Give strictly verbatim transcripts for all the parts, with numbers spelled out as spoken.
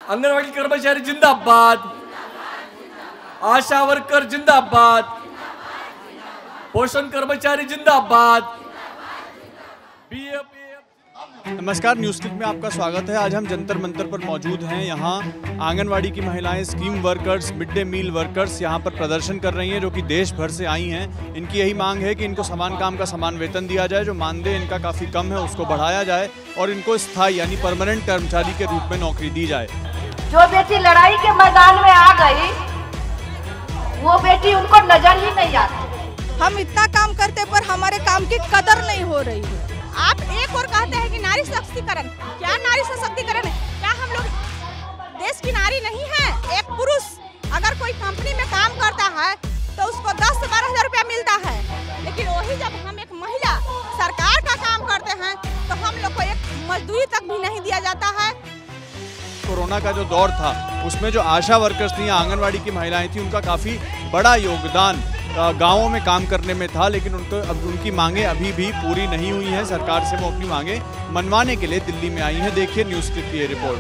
अंगनवाड़ी कर्मचारी जिंदाबाद, आशा वर्कर जिंदाबाद, पोषण कर्मचारी जिंदाबाद। नमस्कार, न्यूज़ क्लिक में आपका स्वागत है। आज हम जंतर मंतर पर मौजूद हैं। यहाँ आंगनवाड़ी की महिलाएं, scheme workers, mid day meal workers यहाँ पर प्रदर्शन कर रही हैं, जो कि देश भर से आई हैं। इनकी यही मांग है कि इनको समान काम का समान वेतन दिया जाए, जो मानदेय इनका काफ़ी कम है उसको बढ़ाया जाए और इनको स्थायी यानी परमानेंट कर्मचारी के रूप में नौकरी दी जाए। जो बेटी लड़ाई के मैदान में आ गई वो बेटी उनको नजर ही नहीं आती। हम इतना काम करते पर हमारे काम की कदर नहीं हो रही है। आप एक और कहते हैं कि नारी सशक्तिकरण, क्या नारी सशक्तिकरण है? क्या हम लोग देश की नारी नहीं है? एक पुरुष अगर कोई कंपनी में काम करता है तो उसको दस से बारह हजार रुपया मिलता है, लेकिन वही जब हम एक महिला सरकार का काम करते हैं तो हम लोग को एक मजदूरी तक भी नहीं दिया जाता है। कोरोना का जो दौर था उसमें जो आशा वर्कर्स थी, आंगनवाड़ी की महिलाएं थी, उनका काफ़ी बड़ा योगदान गांवों में काम करने में था, लेकिन उनको अब उनकी मांगे अभी भी पूरी नहीं हुई हैं। सरकार से वो अपनी मांगे मनवाने के लिए दिल्ली में आई हैं। देखिए न्यूज़ क्लिक की ये रिपोर्ट।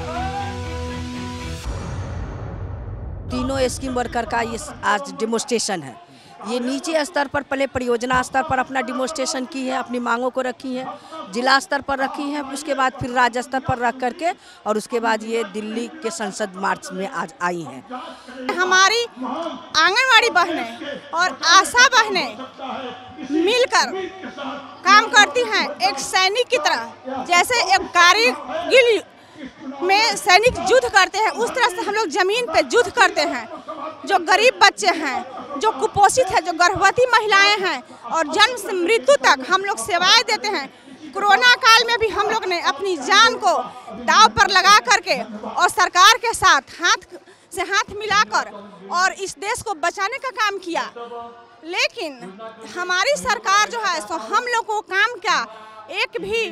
तीनों स्कीम वर्कर का ये आज डेमोस्ट्रेशन है। ये नीचे स्तर पर पहले परियोजना स्तर पर अपना डेमोस्ट्रेशन की है, अपनी मांगों को रखी है, जिला स्तर पर रखी है, उसके बाद फिर राज्य स्तर पर रख करके और उसके बाद ये दिल्ली के संसद मार्च में आज आई हैं। हमारी आंगनवाड़ी बहनें और आशा बहनें मिलकर काम करती हैं एक सैनिक की तरह। जैसे एक कारगिल में सैनिक युद्ध करते हैं, उस तरह से हम लोग जमीन पे युद्ध करते हैं। जो गरीब बच्चे हैं, जो कुपोषित है, जो गर्भवती महिलाएं हैं और जन्म से मृत्यु तक हम लोग सेवाएं देते हैं। कोरोना काल में भी हम लोग ने अपनी जान को दांव पर लगा करके और सरकार के साथ हाथ से हाथ मिलाकर और इस देश को बचाने का काम किया। लेकिन हमारी सरकार जो है सो हम लोग को काम क्या एक भी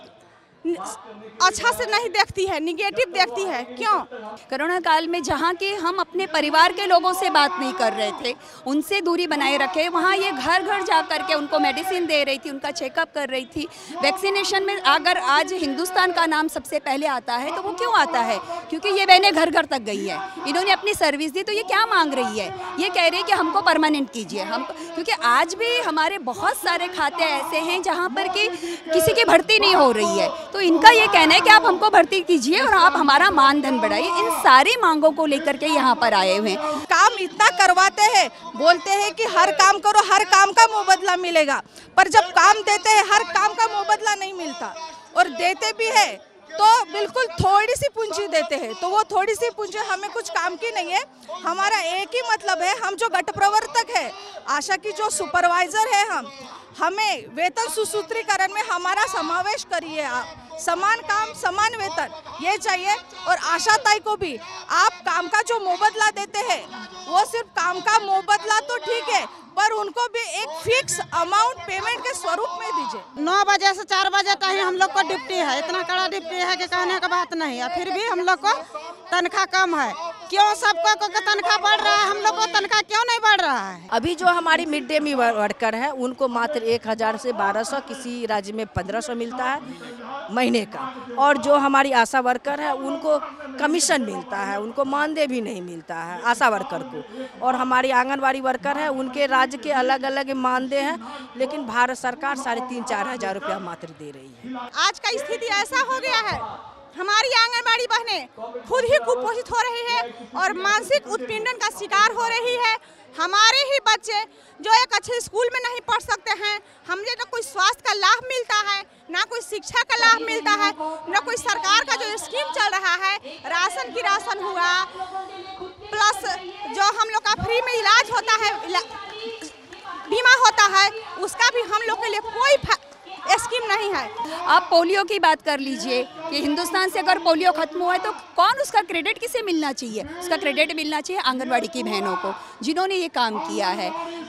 अच्छा से नहीं देखती है, निगेटिव देखती है। क्यों? कोरोना काल में जहाँ के हम अपने परिवार के लोगों से बात नहीं कर रहे थे, उनसे दूरी बनाए रखे, वहाँ ये घर घर जा करके उनको मेडिसिन दे रही थी, उनका चेकअप कर रही थी। वैक्सीनेशन में अगर आज हिंदुस्तान का नाम सबसे पहले आता है तो वो क्यों आता है? क्योंकि ये बहनें घर घर तक गई है, इन्होंने अपनी सर्विस दी। तो ये क्या मांग रही है? ये कह रही है कि हमको परमानेंट कीजिए। हम क्योंकि आज भी हमारे बहुत सारे खाते ऐसे हैं जहाँ पर कि किसी की भर्ती नहीं हो रही है, तो इनका ये कहना है कि आप हमको भर्ती कीजिए और आप हमारा मानधन बढ़ाइए। इन सारी मांगों को लेकर के यहाँ पर आए हुए हैं। काम इतना करवाते हैं, बोलते हैं कि हर काम करो, हर काम का मुआवजा मिलेगा, पर जब काम देते हैं हर काम का मुआवजा नहीं मिलता। और देते भी है तो बिल्कुल थोड़ी सी पूंजी देते हैं, तो वो थोड़ी सी पूंजी हमें कुछ काम की नहीं है। हमारा एक ही मतलब है, हम जो गट प्रवर्तक है, आशा की जो सुपरवाइजर है, हम हमें वेतन सुसूत्रीकरण में हमारा समावेश करिए आप। समान काम समान वेतन ये चाहिए। और आशा ताई को भी आप काम का जो मुआवजा देते हैं वो सिर्फ काम का मुआवजा तो ठीक है, पर उनको भी एक फिक्स अमाउंट पेमेंट के स्वरूप में दीजिए। नौ बजे से चार बजे तक ही हम लोग को ड्यूटी है, इतना कड़ा ड्यूटी है कि कहने का बात नहीं है। फिर भी हम लोग को तनख्वाह कम है। क्यों सबको को तनख्वाह बढ़ रहा है, हम लोग को तनख्वाह क्यों नहीं बढ़ रहा है? अभी जो हमारी मिड डे मील वर्कर है उनको मात्र एक हजार से बारह सौ, किसी राज्य में पंद्रह सौ मिलता है महीने का। और जो हमारी आशा वर्कर है उनको कमीशन मिलता है, उनको मानदेय भी नहीं मिलता है आशा वर्कर को। और हमारी आंगनवाड़ी वर्कर है उनके राज्य के अलग अलग मानदेय हैं, लेकिन भारत सरकार साढ़े तीन चार हजार रुपया मात्र दे रही है। आज का स्थिति ऐसा हो गया है, हमारी आंगनबाड़ी बहनें खुद ही कुपोषित हो रही है और मानसिक उत्पीड़न का शिकार हो रही है। हमारे ही बच्चे जो एक अच्छे स्कूल में नहीं पढ़ सकते हैं, हमें ना कोई स्वास्थ्य का लाभ मिलता है, ना कोई शिक्षा का लाभ मिलता है, ना कोई सरकार का जो स्कीम चल रहा है, राशन की राशन हुआ, प्लस जो हम लोग का फ्री में इलाज होता है, बीमा होता है, उसका भी हम लोग के लिए कोई स्कीम नहीं है। आप पोलियो की बात कर लीजिए कि हिंदुस्तान से अगर पोलियो खत्म हुआ है तो कौन उसका क्रेडिट किसे मिलना चाहिए? उसका क्रेडिट मिलना चाहिए आंगनवाड़ी की बहनों को जिन्होंने ये काम किया है।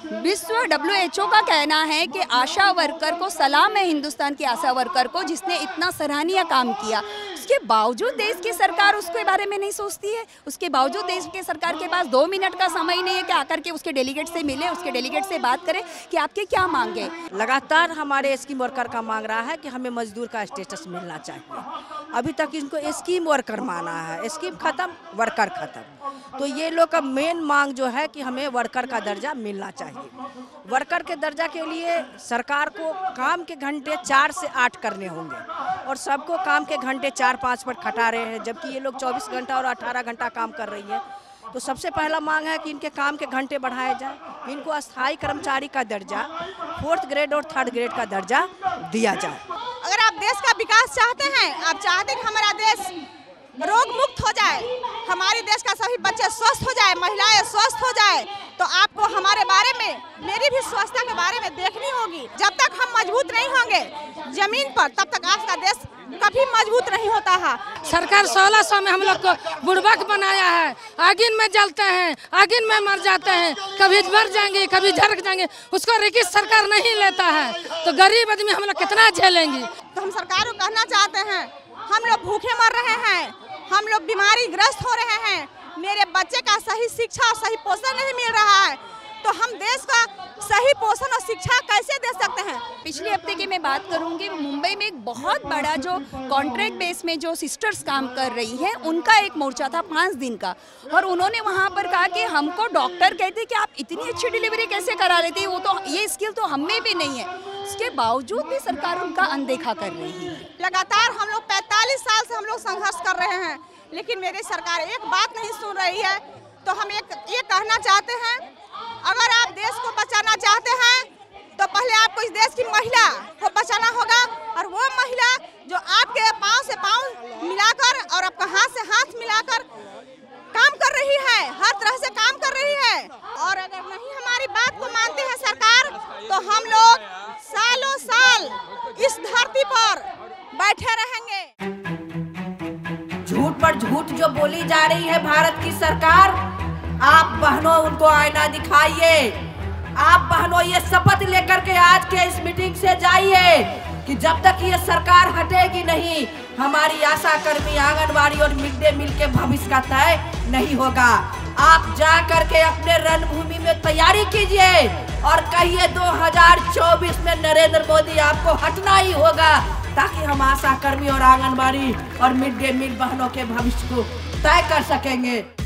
विश्व डब्ल्यू एच ओ का कहना है कि आशा वर्कर को सलाम है, हिंदुस्तान की आशा वर्कर को, जिसने इतना सराहनीय काम किया। उसके बावजूद देश की सरकार उसके बारे में नहीं सोचती है। उसके बावजूद देश की सरकार के पास दो मिनट का समय नहीं है कि आकर के उसके डेलीगेट से मिले, उसके डेलीगेट से बात करें कि आपके क्या मांगे। लगातार हमारे स्कीम वर्कर का मांग रहा है कि हमें मजदूर का स्टेटस मिलना चाहिए। अभी तक इनको स्कीम वर्कर माना है, स्कीम खत्म, वर्कर खत्म। तो ये लोग का मेन मांग जो है कि हमें वर्कर का दर्जा मिलना चाहिए। वर्कर के दर्जा के लिए सरकार को काम के घंटे चार से आठ करने होंगे और सबको काम के घंटे चार पाँच पर खटा रहे हैं, जबकि ये लोग चौबीस घंटा और अठारह घंटा काम कर रही है। तो सबसे पहला मांग है कि इनके काम के घंटे बढ़ाए जाए, इनको अस्थायी कर्मचारी का दर्जा, फोर्थ ग्रेड और थर्ड ग्रेड का दर्जा दिया जाए। अगर आप देश का विकास चाहते हैं, आप चाहते हैं कि हमारा देश रोग मुक्त हो जाए, हमारे देश का सभी बच्चे स्वस्थ हो जाए, महिलाएं स्वस्थ हो जाए, तो आपको हमारे बारे में, मेरी भी स्वच्छता के बारे में देखनी होगी। जब तक हम मजबूत नहीं होंगे जमीन पर, तब तक आपका देश कभी मजबूत नहीं होता है। सरकार सोलह सौ में हम लोग को बुड़बक बनाया है, आगिन में जलते हैं, आगिन में मर जाते हैं, कभी मर जाएंगे कभी झरक जाएंगे, उसको रिकिस सरकार नहीं लेता है, तो गरीब आदमी हम लोग कितना झेलेंगे। तो हम सरकार को कहना चाहते हैं, हम लोग भूखे मर रहे हैं, हम लोग बीमारी ग्रस्त हो रहे हैं, मेरे बच्चे का सही शिक्षा और सही पोषण नहीं मिल रहा है, तो हम देश का सही पोषण और शिक्षा कैसे दे सकते हैं। पिछले हफ्ते की मैं बात करूंगी, मुंबई में एक बहुत बड़ा जो कॉन्ट्रैक्ट बेस में जो सिस्टर्स काम कर रही हैं, उनका एक मोर्चा था पाँच दिन का, और उन्होंने वहां पर कहा कि हमको डॉक्टर कहते कि आप इतनी अच्छी डिलीवरी कैसे करा लेते हैं, वो तो ये स्किल तो हम में भी नहीं है। उसके बावजूद भी सरकार उनका अनदेखा कर रही है। लगातार हम लोग पैंतालीस साल से हम लोग संघर्ष कर रहे हैं, लेकिन मेरी सरकार एक बात नहीं सुन रही है। तो हम एक ये कहना चाहते हैं, अगर आप देश को बचाना चाहते हैं तो पहले आपको इस देश की महिला को बचाना होगा, और वो महिला जो आपके पाँव से पाँव मिलाकर और आपका हाथ से हाथ मिलाकर काम कर रही है, हर तरह से काम कर रही है। और अगर नहीं हमारी बात को मानती है सरकार, तो हम लोग सालों साल इस धरती पर बैठे रहेंगे। झूठ पर झूठ जो बोली जा रही है भारत की सरकार, आप बहनों उनको आईना दिखाइए। आप बहनों ये शपथ लेकर के आज के इस मीटिंग से जाइए कि जब तक ये सरकार हटेगी नहीं, हमारी आशा कर्मी, आंगनवाड़ी और मिड डे मील के भविष्य का तय नहीं होगा। आप जा करके अपने रणभूमि में तैयारी कीजिए और कहिए दो हज़ार चौबीस में नरेंद्र मोदी आपको हटना ही होगा, ताकि हम आशा कर्मी और आंगनवाड़ी और मिड डे मील बहनों के भविष्य को तय कर सकेंगे।